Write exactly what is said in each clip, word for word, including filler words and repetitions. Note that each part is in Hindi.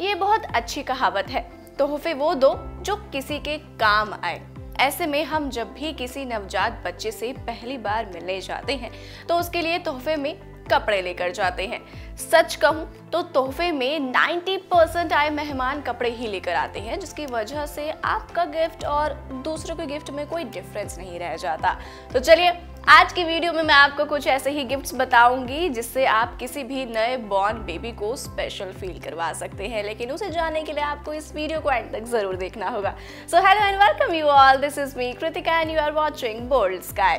ये बहुत अच्छी कहावत है, तोहफे वो दो जो किसी के काम आए। ऐसे में हम जब भी किसी नवजात बच्चे से पहली बार मिलने जाते हैं तो उसके लिए तोहफे में कपड़े लेकर जाते हैं। सच कहूं तो तोहफे में नब्बे परसेंट आए मेहमान कपड़े ही लेकर आते हैं, जिसकी वजह से आपका गिफ्ट और दूसरों के गिफ्ट में कोई डिफरेंस नहीं रह जाता। तो चलिए आज की वीडियो में मैं आपको कुछ ऐसे ही गिफ्ट्स बताऊंगी जिससे आप किसी भी नए बॉर्न बेबी को स्पेशल फील करवा सकते हैं, लेकिन उसे जानने के लिए आपको इस वीडियो को एंड तक जरूर देखना होगा। So hello and welcome you all, this is me Kritika and you are watching Boldsky.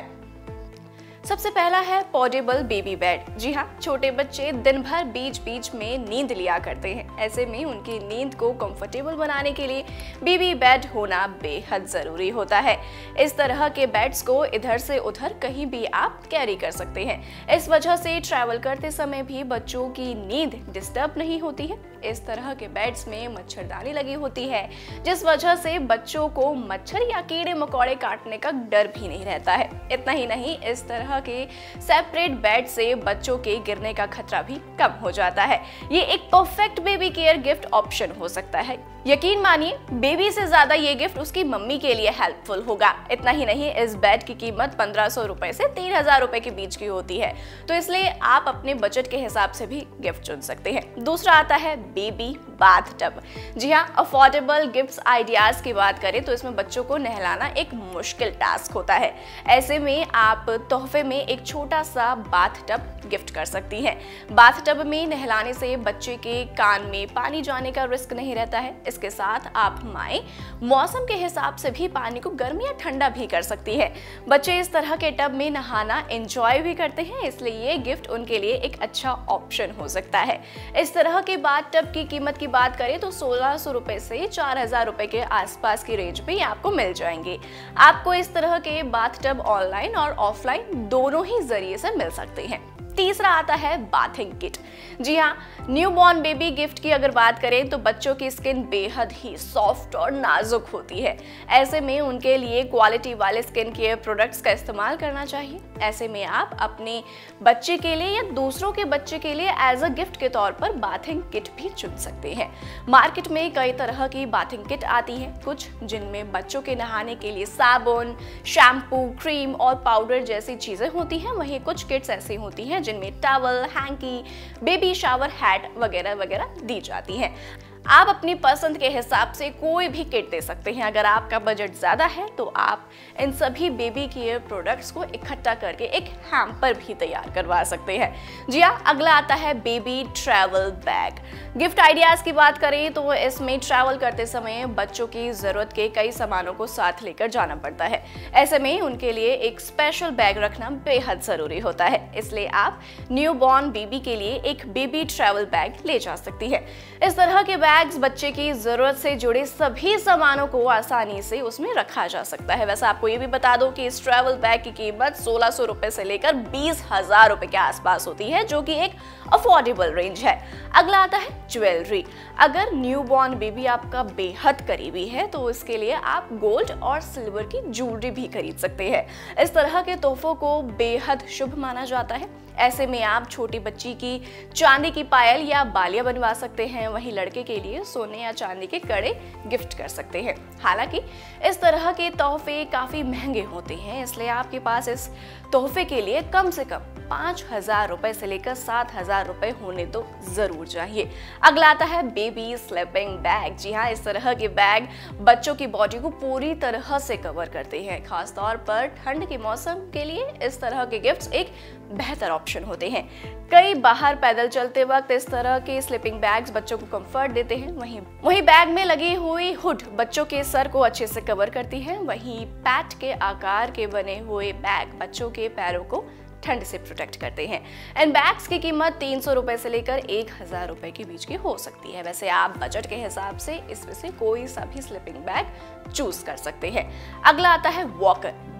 सबसे पहला है पोर्टेबल बेबी बेड। जी हाँ, छोटे बच्चे दिन भर बीच बीच में नींद लिया करते हैं। ऐसे में उनकी नींद को कंफर्टेबल बनाने के लिए बेबी बेड होना बेहद ज़रूरी होता है। इस तरह के बेड्स को इधर से उधर कहीं भी आप कैरी कर सकते हैं। इस वजह से ट्रैवल करते समय भी बच्चों की नींद डिस्टर्ब नहीं होती है। इस तरह के बेड्स में मच्छरदानी लगी होती है, जिस वजह से बच्चों को मच्छर या कीड़े मकोड़े काटने का डर भी नहीं रहता है। इतना ही नहीं, इस तरह के सेपरेट बेड से बच्चों के गिरने का खतरा भी कम हो जाता है। ये एक perfect baby care gift option हो सकता है। यकीन मानिए, बेबी से ज्यादा ये गिफ्ट उसकी मम्मी के लिए हेल्पफुल होगा। इतना ही नहीं, इस बेड की कीमत पंद्रह सौ रुपए से तीन हजार रुपए के बीच की होती है, तो इसलिए आप अपने बजट के हिसाब से भी गिफ्ट चुन सकते हैं। दूसरा आता है बेबी बाथ टब। जी हाँ, अफोर्डेबल गिफ्ट्स आइडियाज की बात करें तो इसमें बच्चों को नहलाना एक मुश्किल टास्क होता है। ऐसे में आप तोहफे में एक छोटा सा बाथ टब गिफ्ट कर सकती हैं। बाथ टब में नहलाने से बच्चे के कान में पानी जाने का रिस्क नहीं रहता है। इसके साथ आप माएं मौसम के हिसाब से भी पानी को गर्म या ठंडा भी कर सकती है। बच्चे इस तरह के टब में नहाना एंजॉय भी करते हैं, इसलिए ये गिफ्ट उनके लिए एक अच्छा ऑप्शन हो सकता है। इस तरह के बाथ टब की कीमत की बात करें तो सोलह सौ रुपए से चार हजार रुपए के आसपास की रेंज में आपको मिल जाएंगे। आपको इस तरह के बाथ टब ऑनलाइन और ऑफलाइन दोनों ही जरिए से मिल सकते हैं। तीसरा आता है बाथिंग किट। जी हाँ, न्यूबॉर्न बेबी गिफ्ट की अगर बात करें तो बच्चों की स्किन बेहद ही सॉफ्ट और नाजुक होती है। ऐसे में उनके लिए क्वालिटी वाले स्किन केयर प्रोडक्ट्स का इस्तेमाल करना चाहिए। ऐसे में आप अपने बच्चे के लिए या दूसरों के बच्चे के लिए एज अ गिफ्ट के तौर पर बाथिंग किट भी चुन सकते हैं। मार्केट में कई तरह की बाथिंग किट आती है, कुछ जिनमें बच्चों के नहाने के लिए साबुन, शैम्पू, क्रीम और पाउडर जैसी चीजें होती हैं। वहीं कुछ किट्स ऐसी होती हैं जिनमें towel, hanky, baby shower hat वगैरह वगैरह दी जाती हैं। आप अपनी पसंद के हिसाब से कोई भी किट दे सकते हैं। अगर आपका बजट ज़्यादा है तो आप इन सभी बेबी केयर प्रोडक्ट्स को इकट्ठा करके एक हैम्पर भी तैयार करवा सकते हैं। जी हाँ, अगला आता है baby travel bag. Gift ideas की बात करें तो इसमें ट्रैवल करते समय बच्चों की ज़रूरत के कई सामानों को साथ लेकर जाना पड़ता है। ऐसे में उनके लिए एक स्पेशल बैग रखना बेहद ज़रूरी होता है, इसलिए आप न्यू बॉर्न बेबी के लिए एक बेबी ट्रैवल बैग ले जा सकती है। इस तरह के बैग्स बच्चे की जरूरत से जुड़े सभी सामानों को आसानी से उसमें रखा जा सकता है। वैसे आपको ये भी बता दो कि इस ट्रैवल बैग की कीमत सोलह सौ रुपए से लेकर बीस हजार रुपए के आसपास होती है, जो कि एक अफोर्डेबल रेंज है। अगला आता है ज्वेलरी। अगर न्यूबॉर्न बेबी आपका बेहद करीबी है तो इसके लिए आप गोल्ड और सिल्वर की ज्वेलरी भी खरीद सकते हैं। इस तरह के तोहफों को बेहद शुभ माना जाता है। ऐसे में आप छोटी बच्ची की चांदी की पायल या बालियां बनवा सकते हैं। वहीं लड़के के लिए सोने या चांदी के कड़े गिफ्ट कर सकते हैं। हालांकि इस तरह के तोहफे काफी महंगे होते हैं, इसलिए आपके पास इस तोहफे के लिए कम से कम पाँच हजार रुपए से लेकर सात हजार रुपए होने तो जरूर चाहिए। अगला आता है बेबी स्लीपिंग बैग। जी हाँ, इस तरह के बैग बच्चों की बॉडी को पूरी तरह से कवर करते हैं। खासतौर पर ठंड के मौसम के लिए इस तरह के गिफ्ट्स एक बेहतर ऑप्शन होते हैं। कई बाहर पैदल चलते वक्त इस तरह के स्लीपिंग बैग्स बच्चों को कंफर्ट देते हैं। वहीं वहीं बैग में लगी हुई हुड बच्चों के सर को अच्छे से कवर करती है। वहीं पैट के आकार के बने हुए बैग बच्चों के पैरों को ठंड से प्रोटेक्ट करते हैं। इन बैग्स की कीमत तीन सौ रुपए से लेकर एक हजार रुपए के बीच की हो सकती है। वैसे आप बजट के हिसाब से इसमें से कोई सा भी स्लीपिंग बैग चूज कर सकते हैं। अगला आता है वॉकर।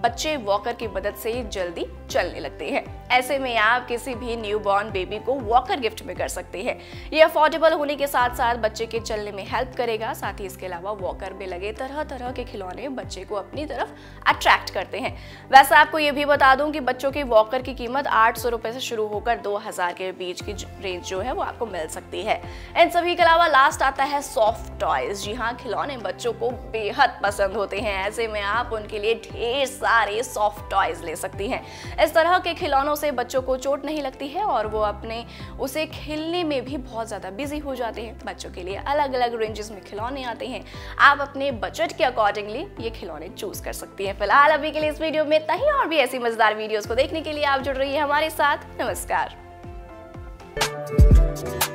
बच्चे वॉकर की मदद से जल्दी चलने लगते हैं। ऐसे में आप किसी भी न्यूबॉर्न बेबी को वॉकर गिफ्ट में कर सकते हैं। ये अफोर्डेबल होने के साथ साथ बच्चे के चलने में हेल्प करेगा। साथ ही इसके अलावा वॉकर में लगे तरह तरह के खिलौने बच्चे को अपनी तरफ अट्रैक्ट करते हैं। वैसे आपको ये भी बता दूं कि बच्चों के वॉकर की कीमत आठ सौ रुपए से शुरू होकर दो हजार के बीच की रेंज जो है वो आपको मिल सकती है। इन सभी के अलावा लास्ट आता है सॉफ्ट टॉयज। जी हाँ, खिलौने बच्चों को बेहद पसंद होते हैं। ऐसे में आप उनके लिए ढेर सारे सॉफ्ट टॉयज ले सकती हैं। इस तरह के खिलौनों से बच्चों को चोट नहीं लगती है और वो अपने उसे खेलने में भी बहुत ज्यादा बिजी हो जाते हैं। बच्चों के लिए अलग अलग रेंजेस में खिलौने आते हैं। आप अपने बजट के अकॉर्डिंगली ये खिलौने चूज कर सकती हैं। फिलहाल अभी के लिए इस वीडियो में इतना ही, और भी ऐसी मजेदार वीडियोस को देखने के लिए आप जुड़ रही है हमारे साथ। नमस्कार।